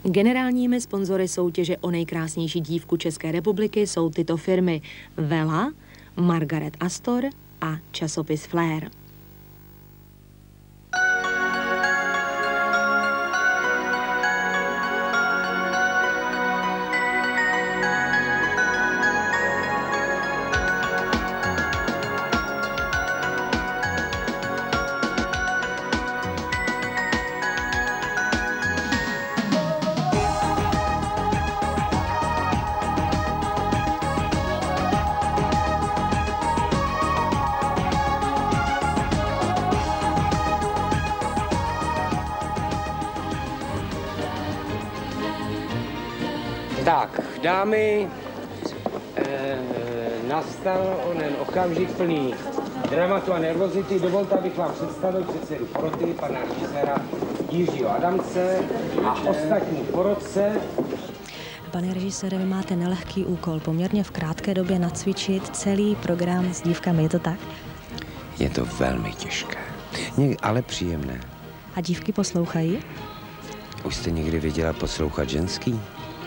Generálními sponzory soutěže o nejkrásnější dívku České republiky jsou tyto firmy Vela, Margaret Astor a časopis Flair. Tak, dámy, nastal onen okamžik plný dramatu a nervozity. Dovolte, abych vám představil předsedu poroty, pana režiséra Jiřího Adamce a ostatní porotce. Pane režisére, vy máte nelehký úkol poměrně v krátké době nacvičit celý program s dívkami, je to tak? Je to velmi těžké, ale příjemné. A dívky poslouchají? Už jste někdy viděla poslouchat ženský?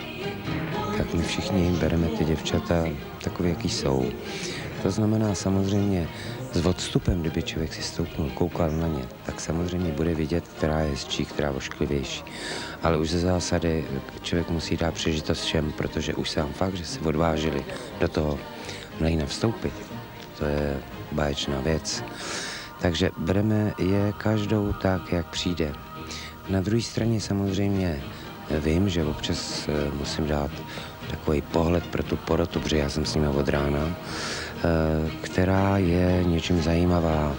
Tak my všichni bereme ty děvčata takové, jaký jsou. To znamená samozřejmě s odstupem, kdyby člověk si stoupnul, koukal na ně, tak samozřejmě bude vidět, která je hezčí, která ošklivější. Ale už ze zásady člověk musí dát příležitost všem, protože už sám fakt, že se odvážili do toho mlejna vstoupit. To je báječná věc. Takže bereme je každou tak, jak přijde. Na druhé straně samozřejmě vím, že občas musím dát takový pohled pro tu porotu, protože já jsem s nimi od rána, která je něčím zajímavá,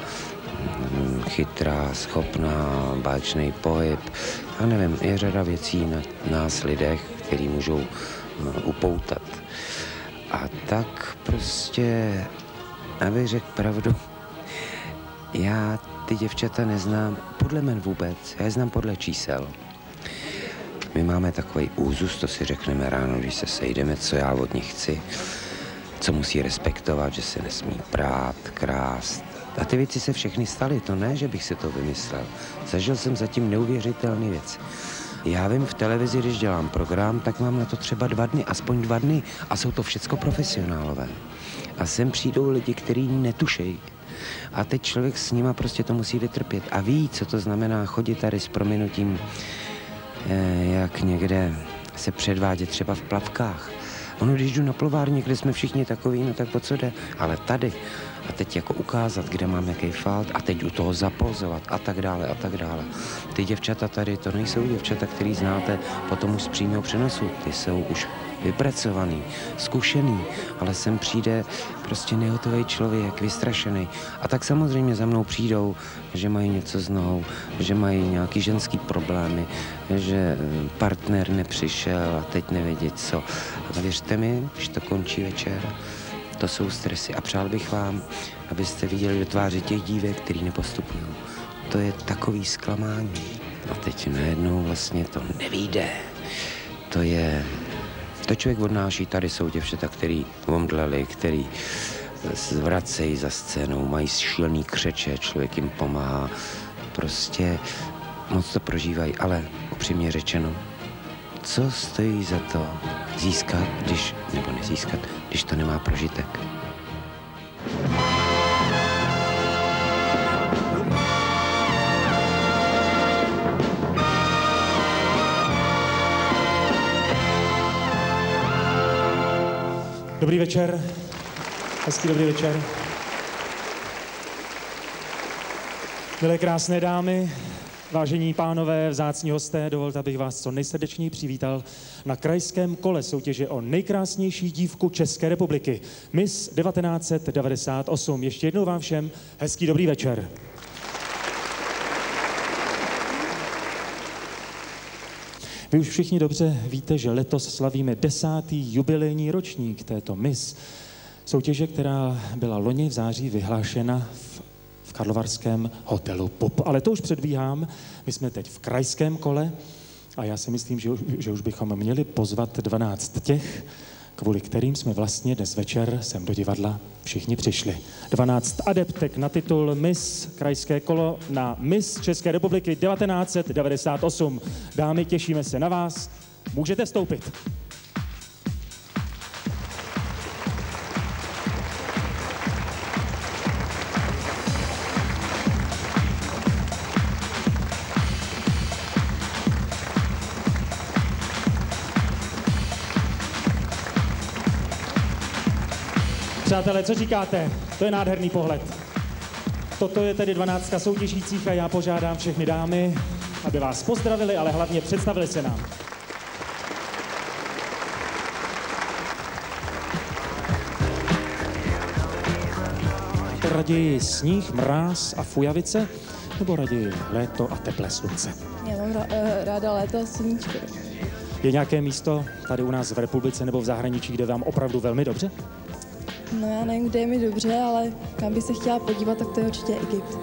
chytrá, schopná, báječný pohyb. Já nevím, je řada věcí na nás lidech, který můžou upoutat. A tak prostě, abych řekl pravdu, já ty děvčata neznám podle men vůbec, já je znám podle čísel. My máme takový úzus, to si řekneme ráno, když se sejdeme, co já od nich chci, co musí respektovat, že se nesmí prát, krást. A ty věci se všechny staly, to ne, že bych si to vymyslel. Zažil jsem zatím neuvěřitelné věci. Já vím, v televizi, když dělám program, tak mám na to třeba 2 dny, aspoň 2 dny a jsou to všecko profesionálové. A sem přijdou lidi, kteří netušejí. A teď člověk s nima prostě to musí vytrpět a ví, co to znamená chodit tady s prominutím, jak někde se předvádět třeba v plavkách. Ono, když jdu na plovárně, kde jsme všichni takový, no tak o co jde? Ale tady. A teď jako ukázat, kde mám jaký falt a teď u toho zapozovat a tak dále a tak dále. Ty děvčata tady, to nejsou děvčata, který znáte potom už z přímého přenosu. Ty jsou už vypracovaný, zkušený, ale sem přijde prostě nehotový člověk, vystrašený. A tak samozřejmě za mnou přijdou, že mají něco s nohou, že mají nějaký ženský problémy, že partner nepřišel a teď nevědí co. A věřte mi, když to končí večer, to jsou stresy. A přál bych vám, abyste viděli do tváře těch dívek, který nepostupují. To je takový zklamání. A teď najednou vlastně to nevyjde. To člověk odnáší, tady jsou děvčata, který omdleli, který zvracejí za scénou, mají šílený křeče, člověk jim pomáhá. Prostě moc to prožívají, ale upřímně řečeno, co stojí za to získat, nebo nezískat, když to nemá prožitek? Dobrý večer, hezký dobrý večer. Milé krásné dámy, vážení pánové, vzácní hosté, dovolte, abych vás co nejsrdečněji přivítal na krajském kole soutěže o nejkrásnější dívku České republiky, Miss 1998. Ještě jednou vám všem hezký dobrý večer. Vy už všichni dobře víte, že letos slavíme 10. jubilejní ročník této Miss soutěže, která byla loni v září vyhlášena v karlovarském hotelu Pop. Ale to už předbíhám, my jsme teď v krajském kole a já si myslím, že už bychom měli pozvat 12 těch, kvůli kterým jsme vlastně dnes večer sem do divadla všichni přišli. 12 adeptek na titul Miss krajské kolo na Miss České republiky 1998. Dámy, těšíme se na vás. Můžete stoupit. Přátelé, co říkáte? To je nádherný pohled. Toto je tedy 12 soutěžících a já požádám všechny dámy, aby vás pozdravili, ale hlavně představili se nám. Raději sníh, mráz a fujavice, nebo raději léto a teplé slunce? Já mám ráda léto a sluníčko. Je nějaké místo tady u nás v republice nebo v zahraničí, kde vám opravdu velmi dobře? No já nevím, kde je mi dobře, ale kam bych se chtěla podívat, tak to je určitě Egypt.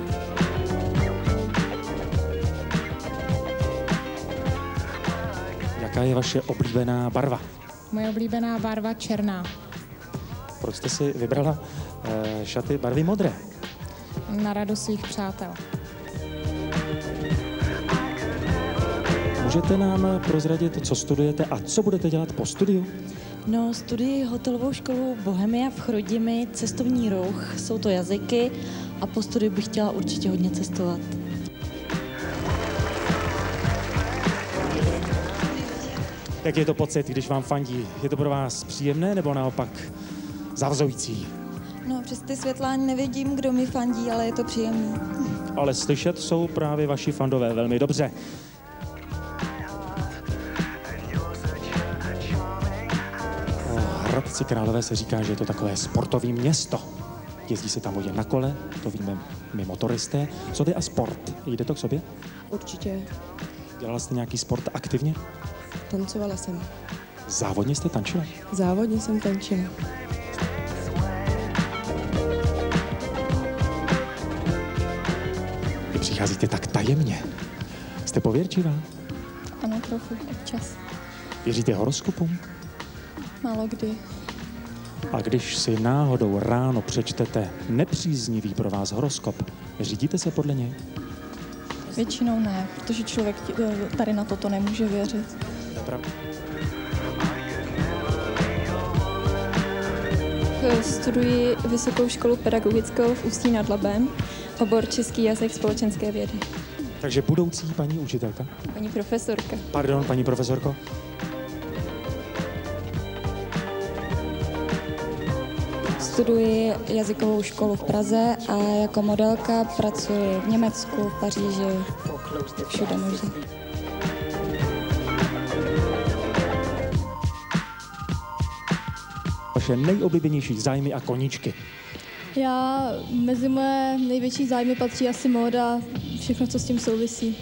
Jaká je vaše oblíbená barva? Moje oblíbená barva černá. Proč jste si vybrala šaty barvy modré? Na radost svých přátel. Můžete nám prozradit, co studujete a co budete dělat po studiu? No, studuji hotelovou školu Bohemia v Chrudimi, cestovní ruch, jsou to jazyky a po studiu bych chtěla určitě hodně cestovat. Jak je to pocit, když vám fandí? Je to pro vás příjemné nebo naopak zavzující? No přes ty světla ani nevidím, kdo mi fandí, ale je to příjemné. Ale slyšet jsou právě vaši fandové velmi dobře. Hradci Králové se říká, že je to takové sportovní město. Jezdí se tam hodně na kole, to víme my motoristé. Co vy a sport? Jde to k sobě? Určitě. Dělala jste nějaký sport aktivně? Tancovala jsem. Závodně jste tančila? Závodně jsem tančila. Vy přicházíte tak tajemně. Jste pověrčivá? Ano, trochu, občas. Věříte horoskopům? Málo kdy. A když si náhodou ráno přečtete nepříznivý pro vás horoskop, řídíte se podle něj? Většinou ne, protože člověk tady na toto nemůže věřit. Pravda. Studuji vysokou školu pedagogickou v Ústí nad Labem, obor český jazyk společenské vědy. Takže budoucí paní učitelka? Paní profesorka. Pardon, paní profesorko? Studuji jazykovou školu v Praze a jako modelka pracuji v Německu, v Paříži, všude možně. Vaše nejoblíbenější zájmy a koníčky? Já mezi moje největší zájmy patří asi móda, všechno, co s tím souvisí.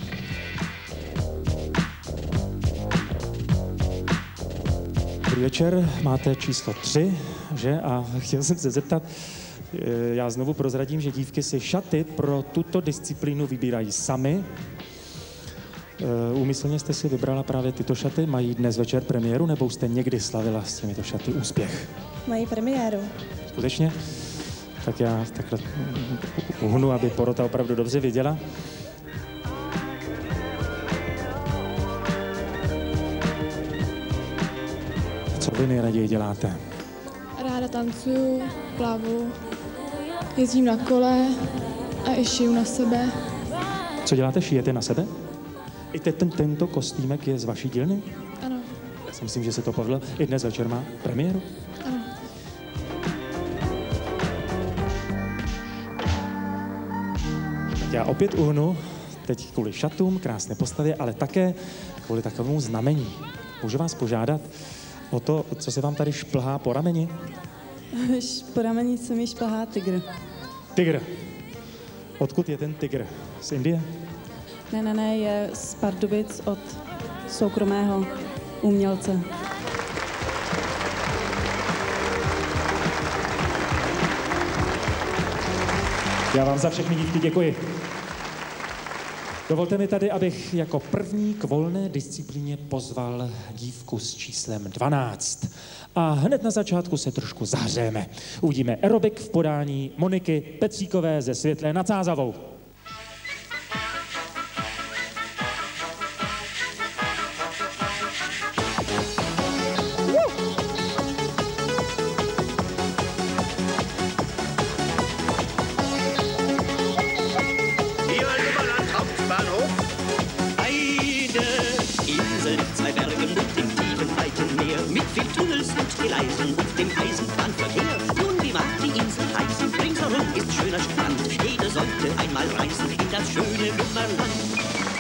Dobrý večer, máte číslo 3, že? A chtěl jsem se zeptat, já znovu prozradím, že dívky si šaty pro tuto disciplínu vybírají sami. Úmyslně jste si vybrala právě tyto šaty? Mají dnes večer premiéru, nebo jste někdy slavila s těmito šaty úspěch? Mají premiéru. Skutečně? Tak já takhle uhnu, aby porota opravdu dobře věděla. Co vy nejraději děláte? Ráda tancuju, plavu, jezdím na kole a i šiju na sebe. Co děláte? Šijete na sebe? I tento kostýmek je z vaší dílny? Ano. Já si myslím, že se to povedlo. I dnes večer má premiéru? Ano. Já opět uhnu, teď kvůli šatům, krásné postavě, ale také kvůli takovému znamení. Můžu vás požádat o to, co se vám tady šplhá po rameni? Po rameni se mi šplhá tygr. Tygr. Odkud je ten tygr? Z Indie? Ne, je z Pardubic od soukromého umělce. Já vám za všechny dívky děkuji. Dovolte mi tady, abych jako první k volné disciplíně pozval dívku s číslem 12. A hned na začátku se trošku zahřejeme. Uvidíme aerobik v podání Moniky Petříkové ze Světlé nad Sázavou. und Gleisen und dem Eisenbahnverkehr. Nun, wie mag die Insel heißen? Ringsherum ist schöner Strand. Jeder sollte einmal reisen in das schöne Lummerland.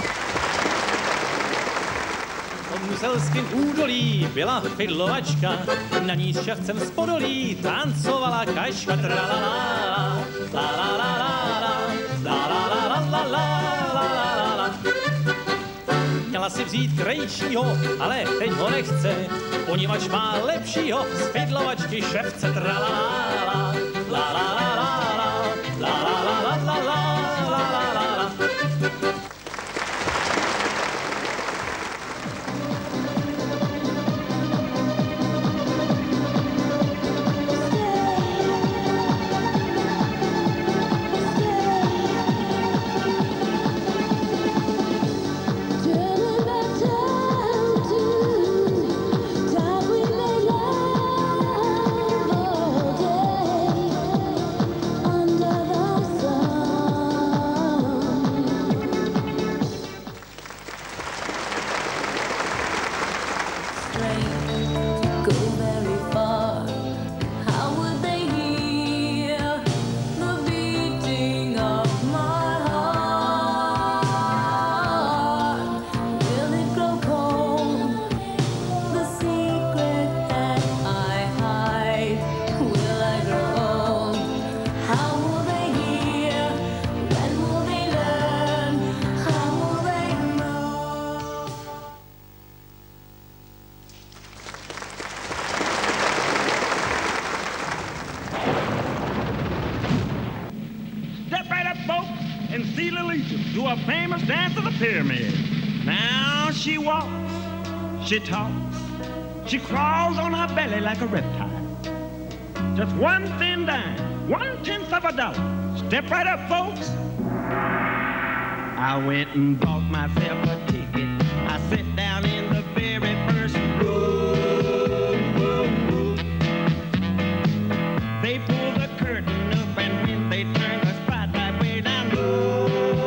V muselském údolí byla fidlovačka, na ní s šavcem z Podolí tancovala kaška. Tralalala, la la la la la la la la la la la. Měla si vzít krejčího, ale teď ho nechce, poněvadž má lepšího z fidlovačky ševce. Tralalala, la la la la la la la la la. To a famous dance of the pyramid. Now she walks, she talks, she crawls on her belly like a reptile. Just one thin dime, 1/10 of a dollar. Step right up, folks. I went and bought myself a ticket. I sat down in the very first row. They pulled the curtain up and when they turned the spotlight way down low.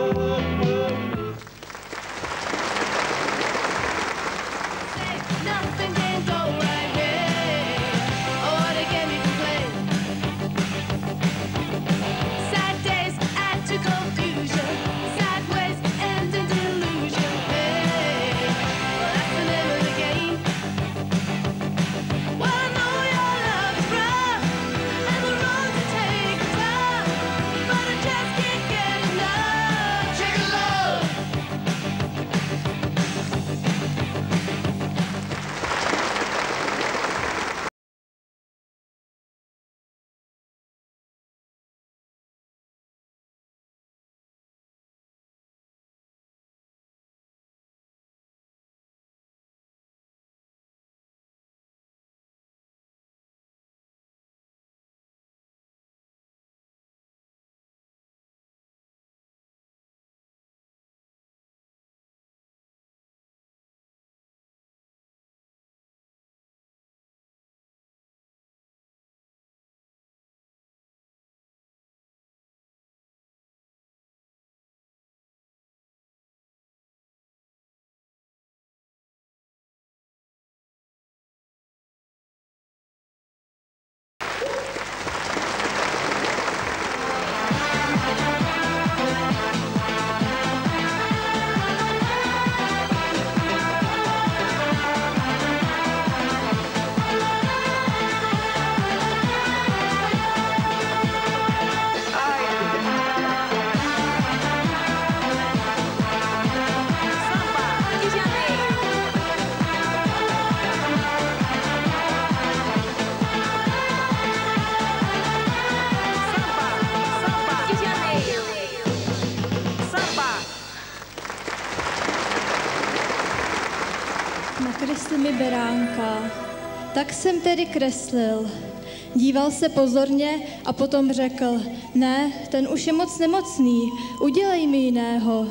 Nakresli mi beránka. Tak jsem tedy kreslil. Díval se pozorně a potom řekl, ne, ten už je moc nemocný, udělej mi jiného.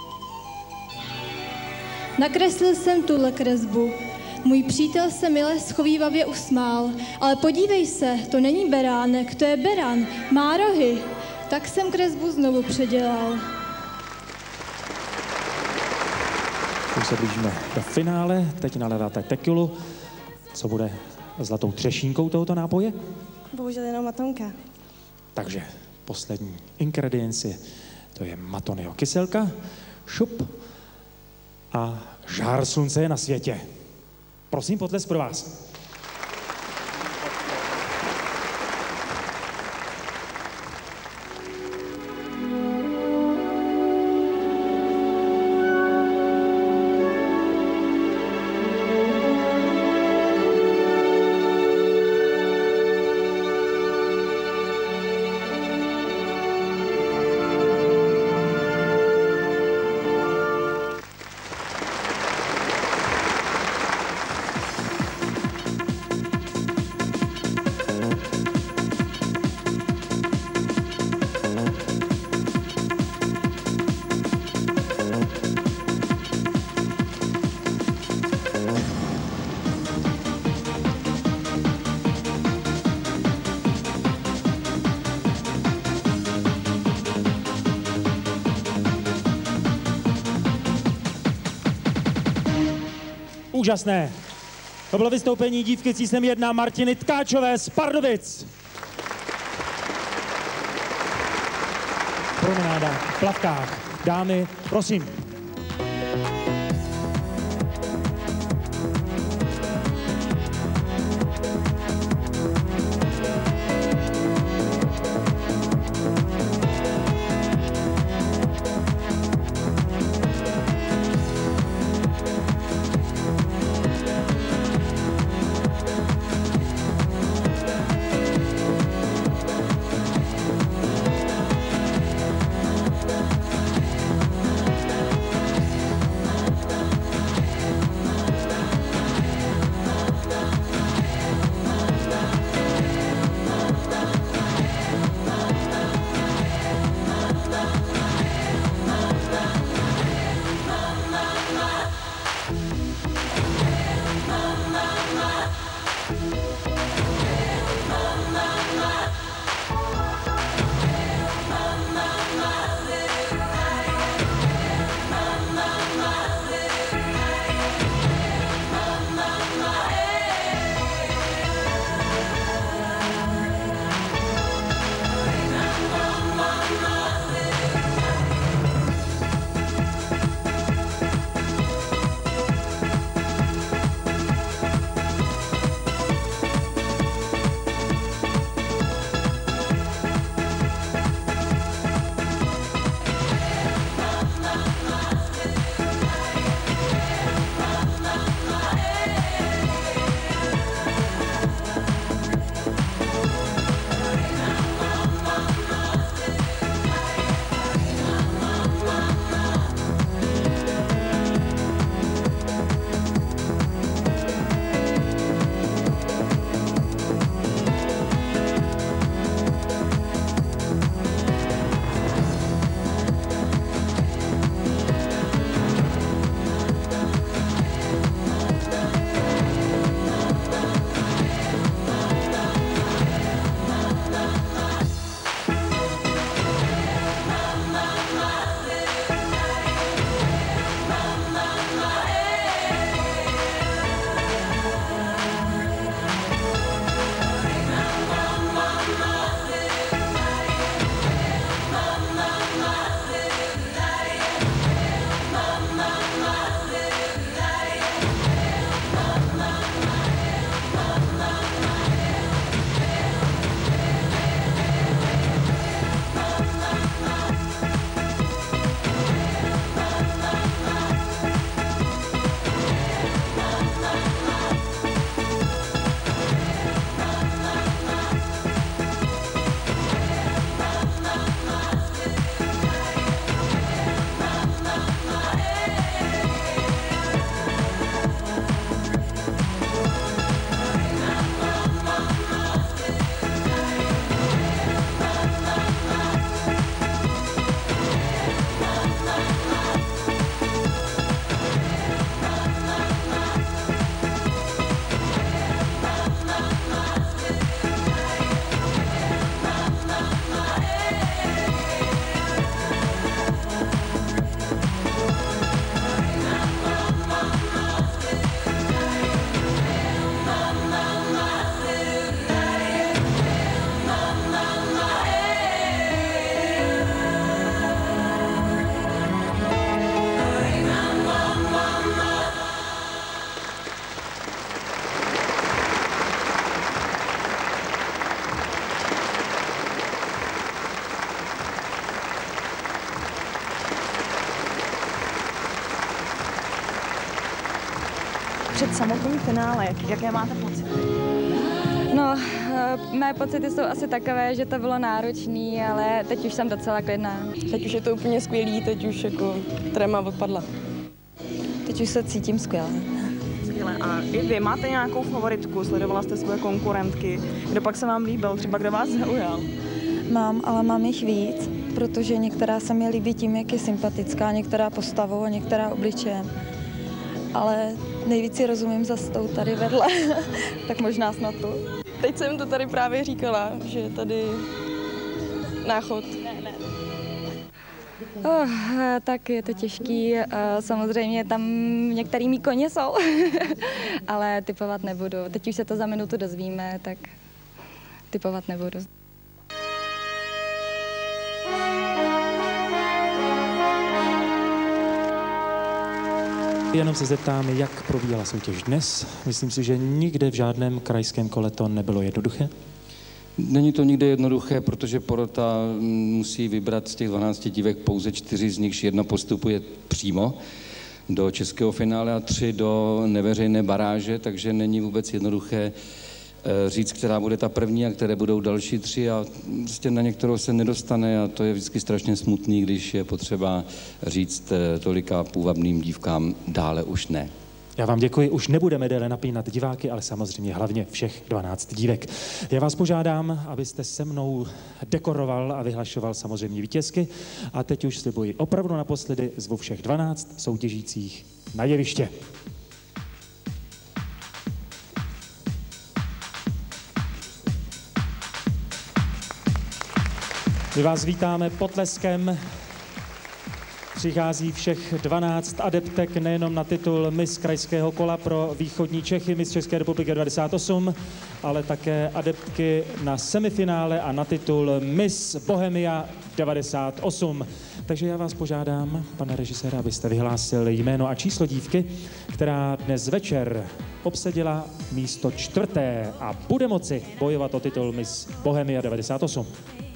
Nakreslil jsem tuhle kresbu. Můj přítel se mile schovívavě usmál, ale podívej se, to není beránek, to je beran, má rohy. Tak jsem kresbu znovu předělal. Už se blížíme do finále, teď naléváte tekilu, co bude zlatou třešínkou tohoto nápoje? Bohužel jenom matonka. Takže poslední ingredienci, to je Matonyho kyselka, šup a žár slunce je na světě. Prosím, potlesk pro vás. Úžasné. To bylo vystoupení dívky číslem 1 Martiny Tkáčové z Pardubic. Promenáda v plavkách. Dámy, prosím. před samotným finále, jaké máte pocity? No, mé pocity jsou asi takové, že to bylo náročné, ale teď už jsem docela klidná. Teď už je to úplně skvělý, teď už jako tréma odpadla. Teď už se cítím skvěle. Skvěle. A i vy máte nějakou favoritku? Sledovala jste svoje konkurentky? Kdo pak se vám líbil? Třeba kdo vás zaujal? Mám, ale mám jich víc, protože některá se mi líbí tím, jak je sympatická, některá postavou a některá obličejem. Ale nejvíc si rozumím za tou tady vedle, tak možná snad tu. Teď jsem to tady právě říkala, že je tady Náchod. Tak je to těžký, samozřejmě tam některý mý koně jsou, ale typovat nebudu. Teď už se to za minutu dozvíme, tak typovat nebudu. Jenom se zeptám, jak probíhala soutěž dnes. Myslím si, že nikde v žádném krajském kole to nebylo jednoduché. Není to nikde jednoduché, protože porota musí vybrat z těch 12 dívek pouze 4, z nichž 1 postupuje přímo do českého finále a 3 do neveřejné baráže, takže není vůbec jednoduché říct, která bude ta první a které budou další 3 a prostě na některou se nedostane a to je vždycky strašně smutný, když je potřeba říct tolika půvabným dívkám dále už ne. Já vám děkuji, už nebudeme déle napínat diváky, ale samozřejmě hlavně všech 12 dívek. Já vás požádám, abyste se mnou dekoroval a vyhlašoval samozřejmě vítězky a teď už slibuji opravdu naposledy, zvu všech 12 soutěžících na jeviště. My vás vítáme potleskem. Přichází všech 12 adeptek nejenom na titul Miss krajského kola pro východní Čechy, Miss České republiky 98, ale také adeptky na semifinále a na titul Miss Bohemia 98. Takže já vás požádám, pane režiséra, abyste vyhlásil jméno a číslo dívky, která dnes večer obsadila místo 4. a bude moci bojovat o titul Miss Bohemia 98.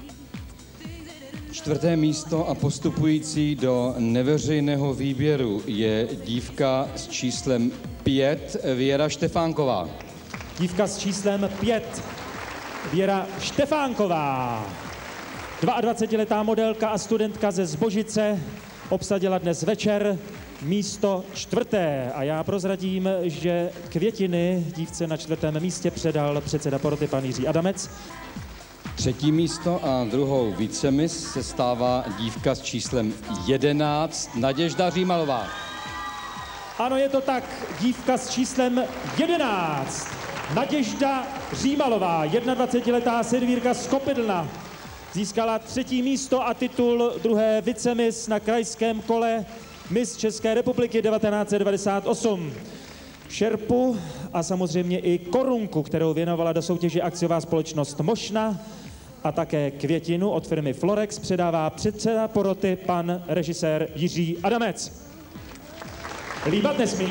4. místo a postupující do neveřejného výběru je dívka s číslem 5, Věra Štefánková. Dívka s číslem 5, Věra Štefánková. 22letá modelka a studentka ze Zbožice obsadila dnes večer místo 4. A já prozradím, že květiny dívce na 4. místě předal předseda poroty pan Jiří Adamec. 3. místo a druhou vicemis se stává dívka s číslem 11, Naděžda Římalová. Ano, je to tak, dívka s číslem 11, Naděžda Římalová, 21letá servírka z Kopidlna, získala 3. místo a titul druhé vicemis na krajském kole Miss České republiky 1998. Šerpu a samozřejmě i korunku, kterou věnovala do soutěže akciová společnost Mošna, a také květinu od firmy Florex předává předseda poroty pan režisér Jiří Adamec. Líbat nesmí.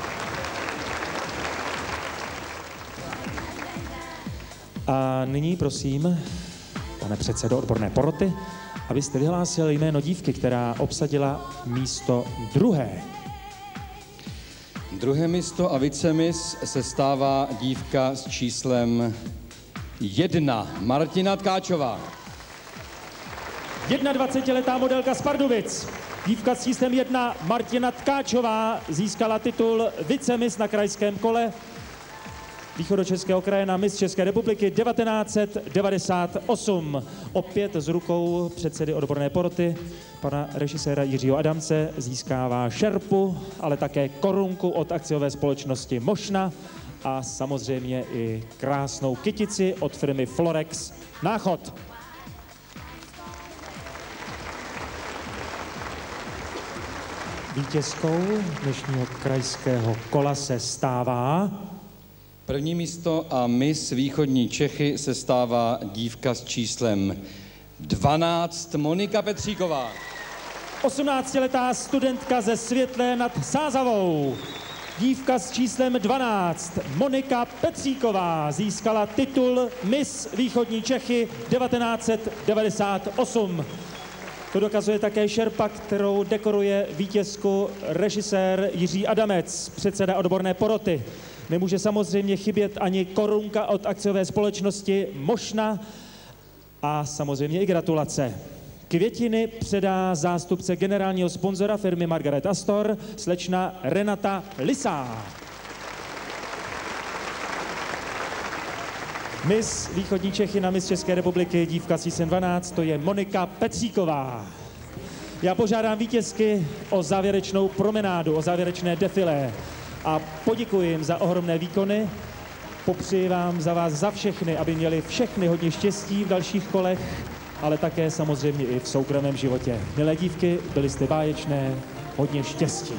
A nyní prosím, pane předsedo odborné poroty, abyste vyhlásil jméno dívky, která obsadila místo 2. Druhé místo a vicemis se stává dívka s číslem 1, Martina Tkáčová. 21letá modelka z Pardubic. Dívka s číslem 1, Martina Tkáčová, získala titul vicemis na krajském kole Východočeského kraje na Miss České republiky 1998. Opět z rukou předsedy odborné poroty, pana režiséra Jiřího Adamce, získává šerpu, ale také korunku od akciové společnosti Mošna a samozřejmě i krásnou kytici od firmy Florex Náchod. Vítězkou dnešního krajského kola se stává 1. místo a Miss Východní Čechy se stává dívka s číslem 12, Monika Petříková. 18letá studentka ze Světlé nad Sázavou. Dívka s číslem 12, Monika Petříková, získala titul Miss Východní Čechy 1998. To dokazuje také šerpa, kterou dekoruje vítězku režisér Jiří Adamec, předseda odborné poroty. Nemůže samozřejmě chybět ani korunka od akciové společnosti Mošna a samozřejmě i gratulace. Květiny předá zástupce generálního sponzora firmy Margaret Astor, slečna Renata Lisá. Miss Východní Čechy na Miss České republiky dívka CSN 12, to je Monika Petříková. Já požádám vítězky o závěrečnou promenádu, o závěrečné defilé a poděkuji jim za ohromné výkony. Popřeji vám za vás, za všechny, aby měli všechny hodně štěstí v dalších kolech, ale také samozřejmě i v soukromém životě. Milé dívky, byli jste báječné, hodně štěstí.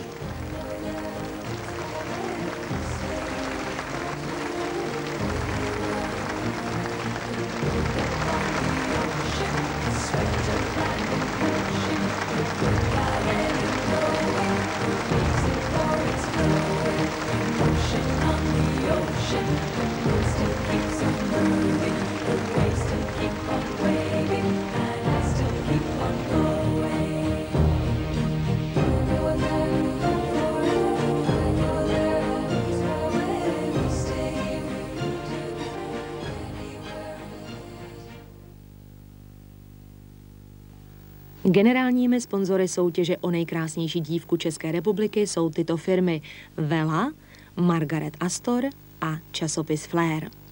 Generálními sponzory soutěže o nejkrásnější dívku České republiky jsou tyto firmy: Vela, Margaret Astor a časopis Flair.